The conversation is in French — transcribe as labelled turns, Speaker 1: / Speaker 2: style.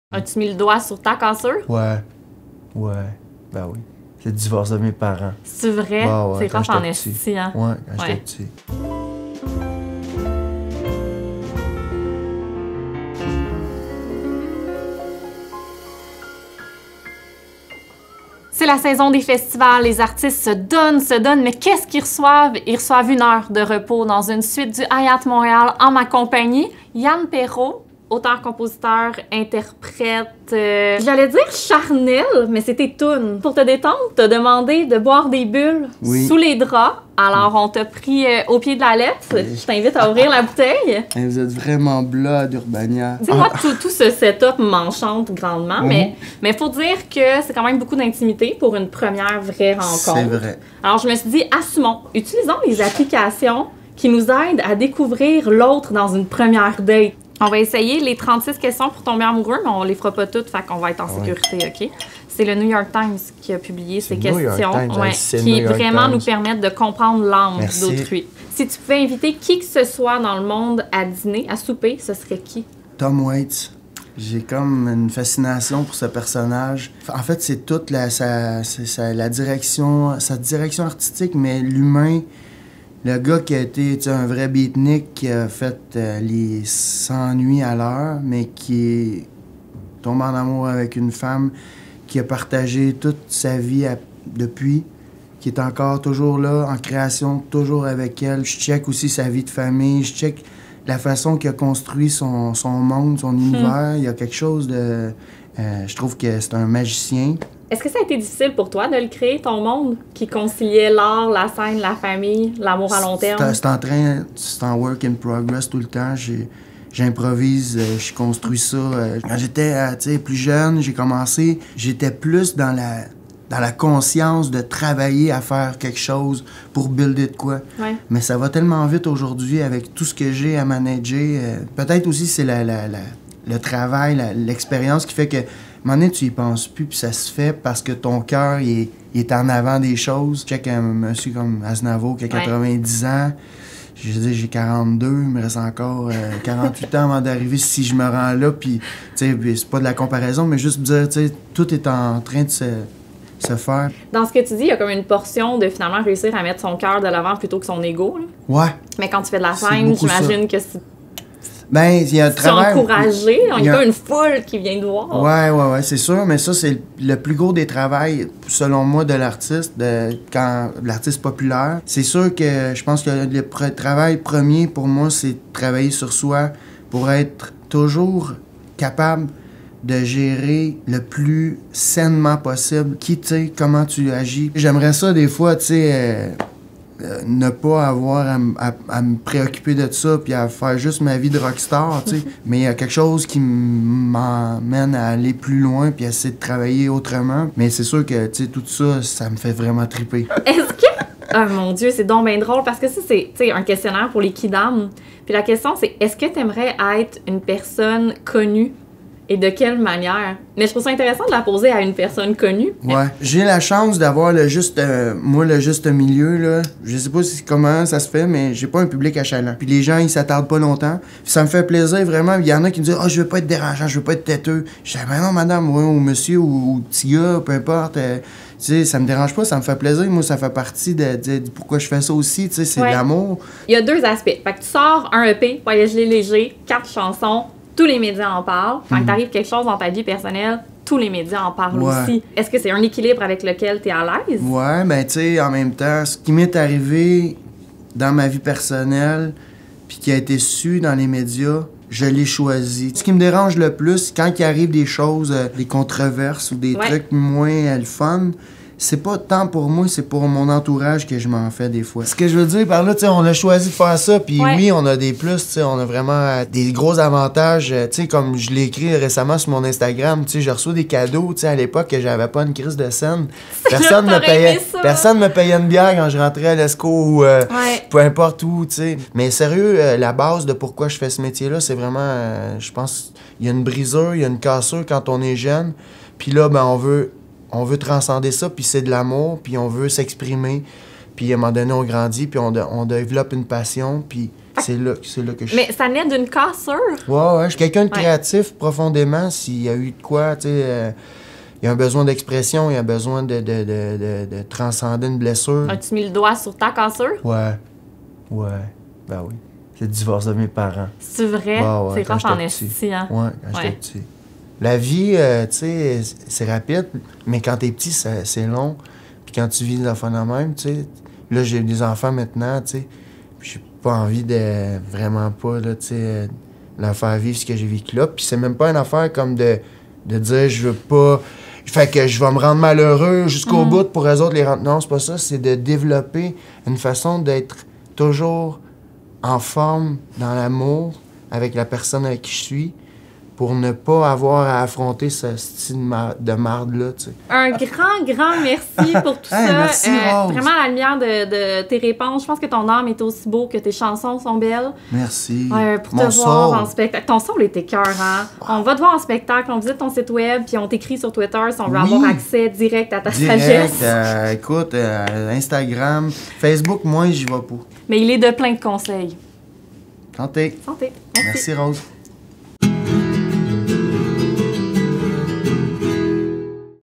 Speaker 1: As-tu mis le doigt sur ta cassure?
Speaker 2: Ouais. Ben oui. C'est le divorce de mes parents.
Speaker 1: C'est vrai?
Speaker 2: Ouais,
Speaker 1: C'est
Speaker 2: quand
Speaker 1: quand en
Speaker 2: j'étais petit.
Speaker 1: esti, hein?
Speaker 2: Ouais, quand j'étais petit.
Speaker 1: C'est la saison des festivals, les artistes se donnent, mais qu'est-ce qu'ils reçoivent? Ils reçoivent 1 heure de repos dans une suite du Hyatt Montréal en ma compagnie. Yann Perrault, auteur, compositeur, interprète, j'allais dire charnel, mais c'était toune. Pour te détendre, t'as demandé de boire des bulles sous les draps. Alors, on t'a pris au pied de la lettre. Je t'invite à ouvrir la bouteille.
Speaker 2: Vous êtes vraiment blood, Urbania.
Speaker 1: Tu sais, moi, tout ce setup m'enchante grandement, mais faut dire que c'est quand même beaucoup d'intimité pour une première vraie rencontre.
Speaker 2: C'est vrai.
Speaker 1: Alors, je me suis dit, assumons, utilisons les applications qui nous aident à découvrir l'autre dans une première date. On va essayer les 36 questions pour tomber amoureux, mais on les fera pas toutes, fait qu'on va être en sécurité, OK? C'est le New York Times qui a publié ces questions, qui vraiment nous permettent de comprendre l'âme d'autrui. Si tu pouvais inviter qui que ce soit dans le monde à dîner, à souper, ce serait qui?
Speaker 2: Tom Waits. J'ai comme une fascination pour ce personnage. En fait, c'est toute la direction, sa direction artistique, mais l'humain. Le gars qui a été un vrai beatnik, qui a fait les 100 nuits à l'heure, mais qui est tombé en amour avec une femme qui a partagé toute sa vie depuis, qui est encore toujours là, en création, toujours avec elle. Je check aussi sa vie de famille, je check la façon qu'il a construit son monde, son univers. Il y a quelque chose de... je trouve que c'est un magicien.
Speaker 1: Est-ce que ça a été difficile pour toi de le créer, ton monde, qui conciliait l'art, la scène, la famille, l'amour à long terme?
Speaker 2: C'est en work in progress tout le temps. J'improvise, je construis ça. Quand j'étais plus jeune, j'ai commencé, j'étais plus dans la conscience de travailler à faire quelque chose pour builder de quoi.
Speaker 1: Ouais.
Speaker 2: Mais ça va tellement vite aujourd'hui avec tout ce que j'ai à manager. Peut-être aussi c'est le travail, l'expérience qui fait que à un moment donné, tu y penses plus, puis ça se fait parce que ton cœur, il est en avant des choses. Je check un monsieur comme Aznavour qui a 90 ans. Je veux dire, j'ai 42, il me reste encore 48 ans avant d'arriver si je me rends là. Puis, tu sais, c'est pas de la comparaison, mais juste dire, tu sais, tout est en train de se faire.
Speaker 1: Dans ce que tu dis, il y a comme une portion de finalement réussir à mettre son cœur de l'avant plutôt que son ego. Là.
Speaker 2: Ouais.
Speaker 1: Mais quand tu fais de la scène, j'imagine que c'est...
Speaker 2: Ben, il y a un travail.
Speaker 1: Encouragé, il n'y a pas une foule qui vient te voir.
Speaker 2: Ouais, c'est sûr, mais ça, c'est le plus gros des travails, selon moi, de l'artiste, quand l'artiste populaire. C'est sûr que je pense que le travail premier pour moi, c'est de travailler sur soi pour être toujours capable de gérer le plus sainement possible qui, tu sais, comment tu agis. J'aimerais ça, des fois, tu sais. Ne pas avoir à me préoccuper de ça puis à faire juste ma vie de rockstar, tu sais. Mais il y a quelque chose qui m'emmène à aller plus loin puis à essayer de travailler autrement. Mais c'est sûr que, tu sais, tout ça, ça me fait vraiment triper.
Speaker 1: Est-ce que... Oh mon Dieu, c'est donc bien drôle parce que ça, c'est, tu sais, un questionnaire pour les kidams. Puis la question, c'est est-ce que tu aimerais être une personne connue? Et de quelle manière? Mais je trouve ça intéressant de la poser à une personne connue.
Speaker 2: Ouais. J'ai la chance d'avoir le juste milieu, là. Je sais pas comment ça se fait, mais j'ai pas un public achalant. Puis les gens, ils s'attardent pas longtemps. Puis ça me fait plaisir, vraiment. Il y en a qui me disent « Ah, je veux pas être dérangeant, je veux pas être têteux. » Je dis « Ben non, madame, ou monsieur, ou petit gars, peu importe. Tu sais, ça me dérange pas, ça me fait plaisir. Moi, ça fait partie de pourquoi je fais ça aussi. Tu sais, c'est de l'amour. »
Speaker 1: Il y a 2 aspects. Fait que tu sors un EP, Voyage léger, 4 chansons, tous les médias en parlent. Quand t'arrive quelque chose dans ta vie personnelle, tous les médias en parlent aussi. Est-ce que c'est un équilibre avec lequel t'es à l'aise?
Speaker 2: Ouais, ben tu sais, en même temps, ce qui m'est arrivé dans ma vie personnelle, puis qui a été su dans les médias, je l'ai choisi. Ce qui me dérange le plus, quand il arrive des choses, des controverses ou des trucs moins le fun, c'est pas tant pour moi, c'est pour mon entourage que je m'en fais des fois. Ce que je veux dire par là, tu sais, on a choisi de faire ça, puis oui, on a des plus, tu sais, on a vraiment des gros avantages, tu sais, comme je l'ai écrit récemment sur mon Instagram, tu sais, je reçois des cadeaux, tu sais, à l'époque que j'avais pas une crise de scène. Personne me payait une bière quand je rentrais à l'ESCO ou peu importe où, tu sais. Mais sérieux, la base de pourquoi je fais ce métier-là, c'est vraiment, je pense, il y a une brisure, il y a une cassure quand on est jeune, puis là, ben, on veut transcender ça, puis c'est de l'amour, puis on veut s'exprimer, puis à un moment donné, on grandit, puis on développe une passion, puis c'est là que je...
Speaker 1: Mais ça naît d'une cassure.
Speaker 2: Ouais, je suis quelqu'un de
Speaker 1: Ouais.
Speaker 2: créatif profondément. S'il y a eu de quoi, tu sais, il y a un besoin d'expression, il y a un besoin de transcender une blessure.
Speaker 1: As-tu mis le doigt sur ta cassure?
Speaker 2: Ouais, ben oui. C'est le divorce de mes parents.
Speaker 1: C'est vrai?
Speaker 2: Ouais,
Speaker 1: C'est
Speaker 2: quand
Speaker 1: rough en
Speaker 2: j'étais petit.
Speaker 1: esti, hein?
Speaker 2: Ouais, quand j'étais
Speaker 1: Ouais.
Speaker 2: petit. La vie, tu sais, c'est rapide, mais quand t'es petit, c'est long. Puis quand tu vis des enfants de même, tu sais, là, j'ai des enfants maintenant, tu sais, puis j'ai pas envie de, vraiment pas, là, tu sais, leur faire vivre ce que j'ai vécu là. Puis c'est même pas une affaire comme de dire, je veux pas, fait que je vais me rendre malheureux jusqu'au bout pour eux autres les rendre. Non, c'est pas ça, c'est de développer une façon d'être toujours en forme dans l'amour avec la personne avec qui je suis, pour ne pas avoir à affronter ce style de marde-là, tu sais.
Speaker 1: Un grand merci pour tout
Speaker 2: Hey,
Speaker 1: ça.
Speaker 2: merci, Rose.
Speaker 1: Vraiment, à la lumière de tes réponses, je pense que ton âme est aussi beau que tes chansons sont belles.
Speaker 2: Merci.
Speaker 1: Pour
Speaker 2: Mon
Speaker 1: te voir
Speaker 2: soul.
Speaker 1: en spectacle. Ton soul était cœur, hein? On va te voir en spectacle, on visite ton site web, puis on t'écrit sur Twitter si on veut
Speaker 2: Oui.
Speaker 1: avoir accès direct à ta
Speaker 2: Direct,
Speaker 1: sagesse.
Speaker 2: écoute, Instagram, Facebook, moi, j'y vais pas.
Speaker 1: Mais il est de plein de conseils.
Speaker 2: Santé.
Speaker 1: Santé.
Speaker 2: Merci, Rose.